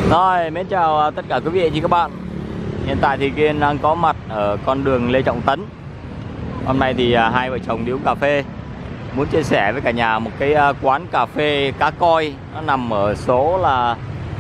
Rồi, mến chào tất cả quý vị và các bạn. Hiện tại thì Kiên đang có mặt ở con đường Lê Trọng Tấn. Hôm nay thì hai vợ chồng đi uống cà phê. Muốn chia sẻ với cả nhà một cái quán cà phê cá koi. Nó nằm ở số là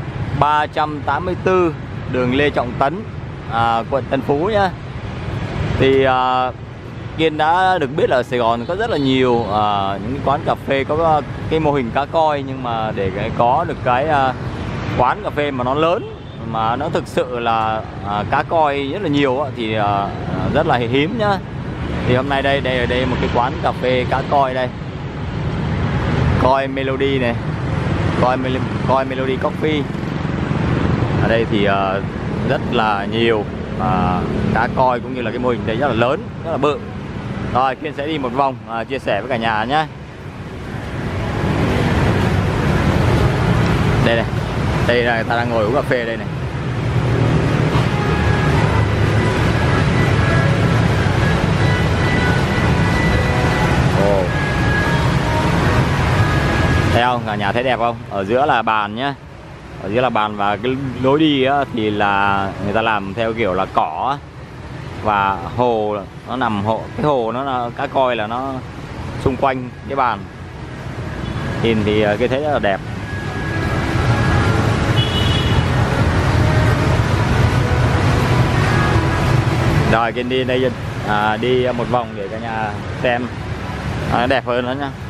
384 đường Lê Trọng Tấn, quận Tân Phú nhá. Thì Kiên đã được biết là ở Sài Gòn có rất là nhiều những cái quán cà phê có cái mô hình cá koi. Nhưng mà để có được cái quán cà phê mà nó lớn, mà nó thực sự là cá koi rất là nhiều thì rất là hiếm nhá. Thì hôm nay đây ở đây một cái quán cà phê cá koi đây, Koi Melody này, Koi Melody Coffee. Ở đây thì rất là nhiều cá koi, cũng như là cái mô hình đây rất là lớn, rất là bự. Rồi Kiên sẽ đi một vòng chia sẻ với cả nhà nhé. Đây này, đây là người ta đang ngồi uống cà phê đây này. Thấy không? Cả nhà thấy đẹp không? Ở giữa là bàn nhá. Ở giữa là bàn, và cái lối đi thì là người ta làm theo kiểu là cỏ. Và hồ nó nằm cái hồ nó là cá koi là nó xung quanh cái bàn. Nhìn thì cái thấy rất là đẹp. Rồi Kiên đi đây đi một vòng để cả nhà xem nó đẹp hơn nữa nhá.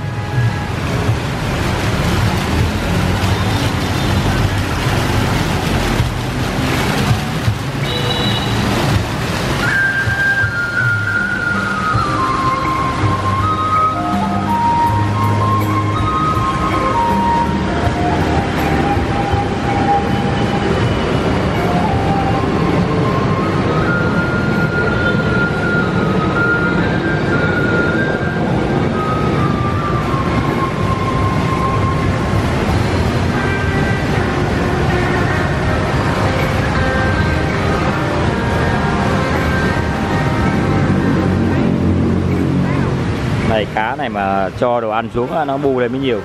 Này, cá này mà cho đồ ăn xuống nó bù lên mới nhiều.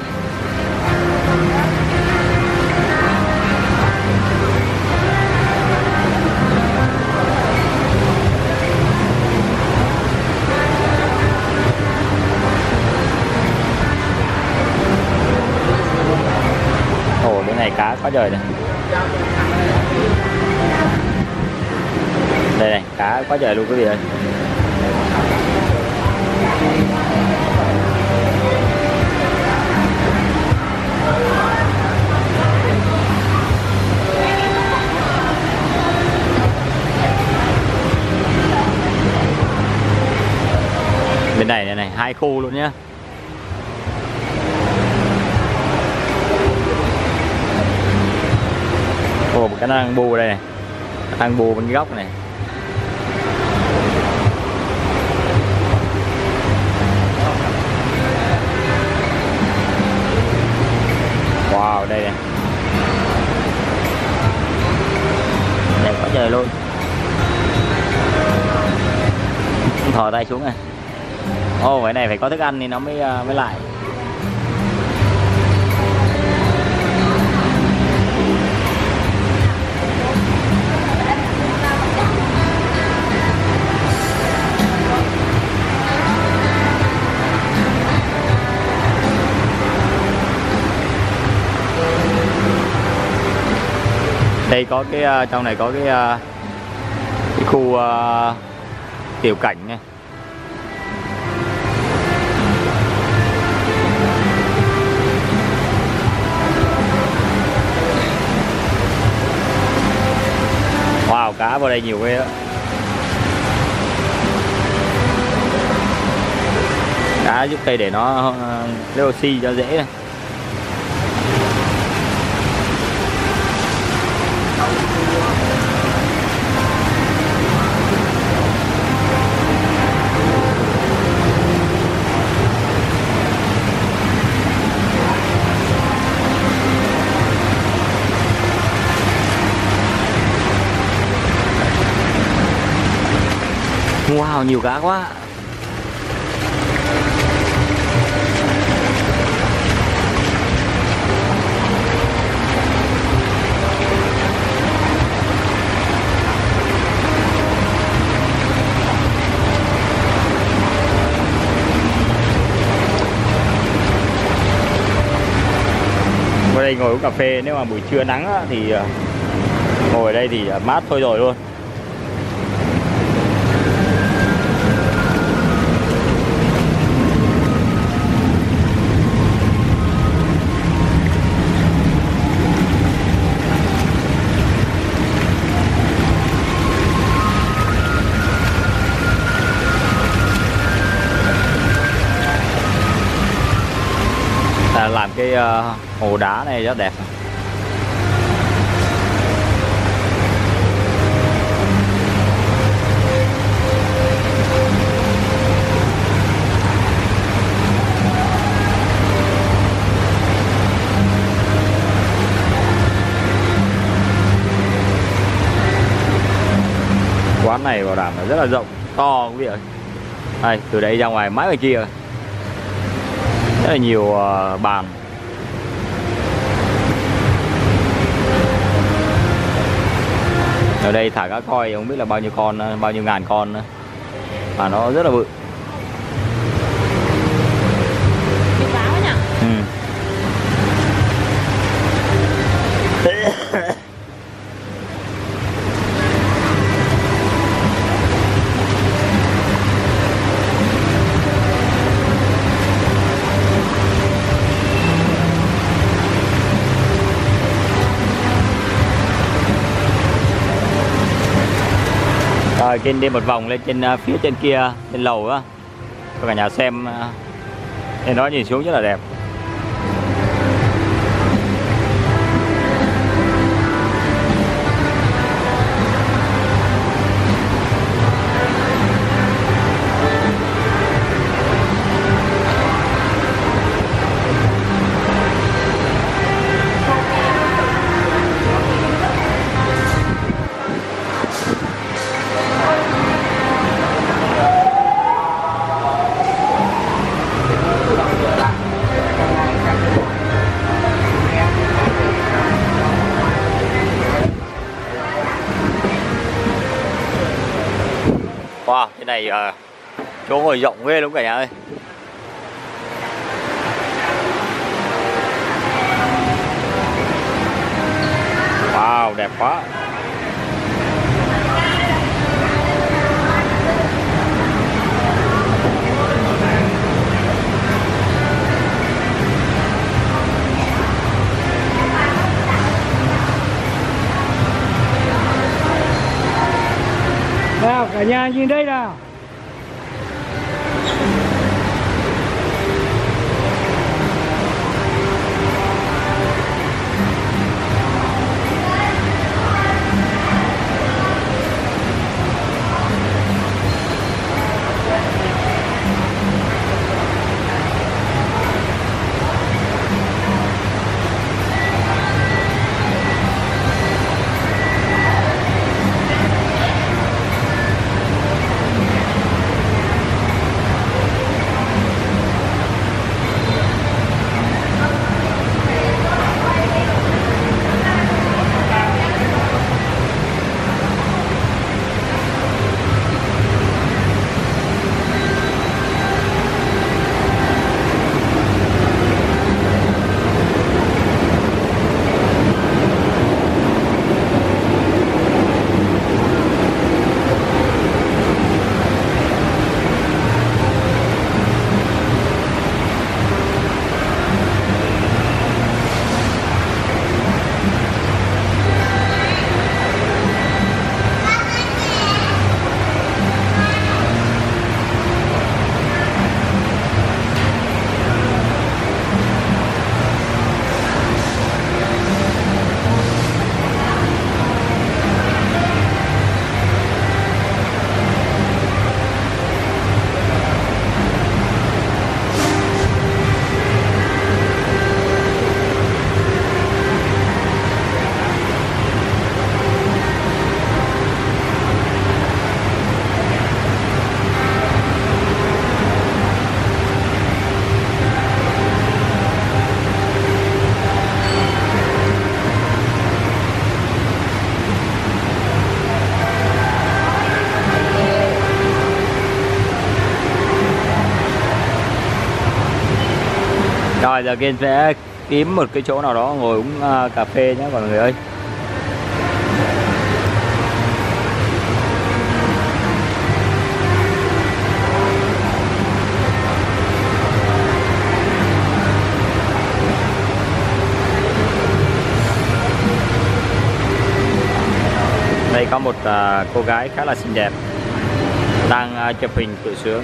Ồ, cái này cá quá trời này. Đây này, cá quá trời luôn quý vị ơi. Bên này hai khu luôn nhá. Ồ, một cái nó đang bù đây này, đang bù bên cái góc này. Wow, đây này, đẹp quá trời luôn. Thò tay xuống này. Ồ, cái này phải có thức ăn thì nó mới lại. Đây có cái trong này có cái khu tiểu cảnh này. Wow, cá vào đây nhiều ghê đó. Cá giúp cây để nó lấy oxy cho dễ này. Wow, nhiều cá quá. Vào đây ngồi uống cà phê, nếu mà buổi trưa nắng á, thì ngồi ở đây thì mát thôi rồi luôn. Làm cái hồ đá này rất đẹp. Quán này bảo đảm là rất là rộng, to quý vị ơi. Đây, từ đây ra ngoài mãi ngoài kia rất là nhiều bàn. Ở đây thả cá koi không biết là bao nhiêu con, bao nhiêu ngàn con nữa. Mà nó rất là bự. Báo nhỉ? Rồi Kiên đi một vòng lên trên phía trên kia, trên lầu á, cho cả nhà xem. Nên nó nhìn xuống rất là đẹp. Wow, cái này chỗ ngồi rộng ghê luôn cả nhà ơi. Wow, đẹp quá. Nào cả nhà nhìn đây nào. Rồi giờ Kiên sẽ kiếm một cái chỗ nào đó ngồi uống cà phê nhé mọi người ơi. Đây có một cô gái khá là xinh đẹp đang chụp hình tự sướng.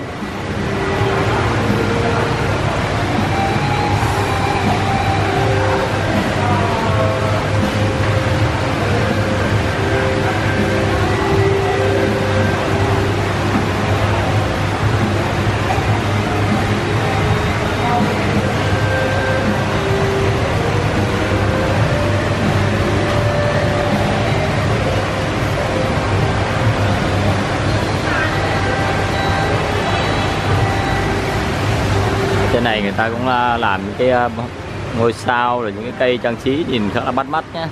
Trên này người ta cũng làm những cái ngôi sao rồi những cái cây trang trí nhìn khá là bắt mắt nhé.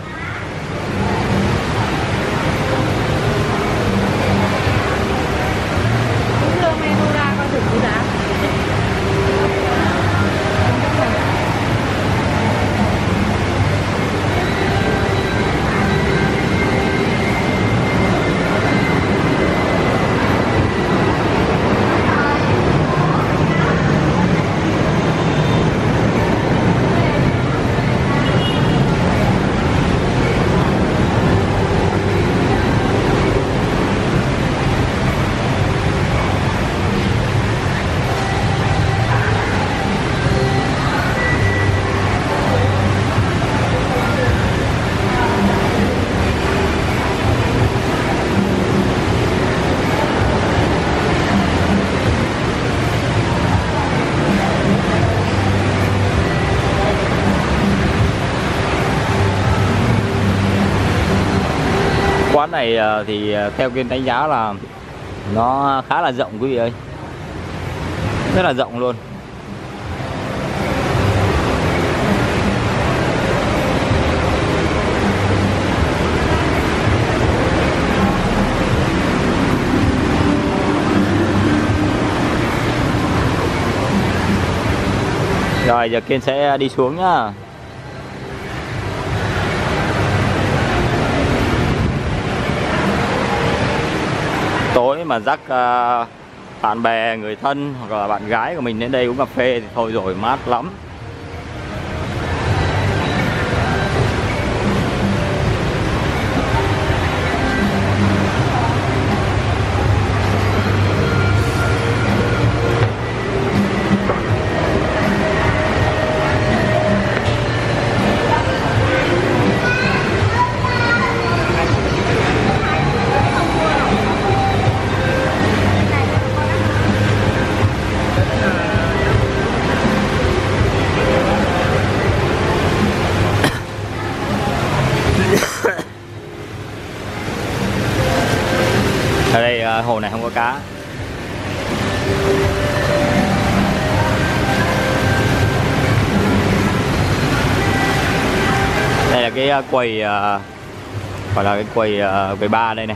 Coi thử cái giá. Quán này thì theo Kiên đánh giá là nó khá là rộng quý vị ơi, rất là rộng luôn. Rồi giờ Kiên sẽ đi xuống nhá. Tối mà dắt bạn bè, người thân hoặc là bạn gái của mình đến đây uống cà phê thì thôi rồi, mát lắm. Ở đây hồ này không có cá. Đây là cái quầy gọi là cái quầy bar đây này.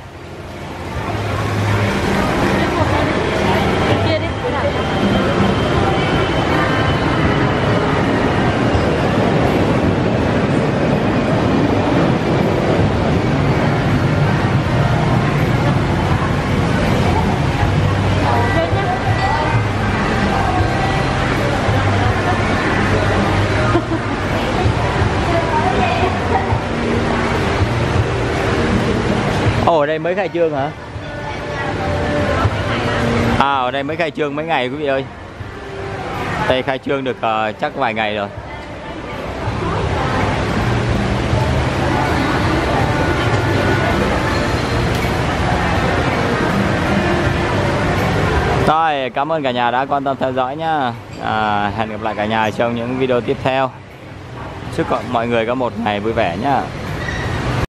Ồ, ở đây mới khai trương hả? À, ở đây mới khai trương mấy ngày quý vị ơi. Đây khai trương được chắc vài ngày rồi. Rồi, cảm ơn cả nhà đã quan tâm theo dõi nhá. Hẹn gặp lại cả nhà trong những video tiếp theo. Chúc mọi người có một ngày vui vẻ nhá.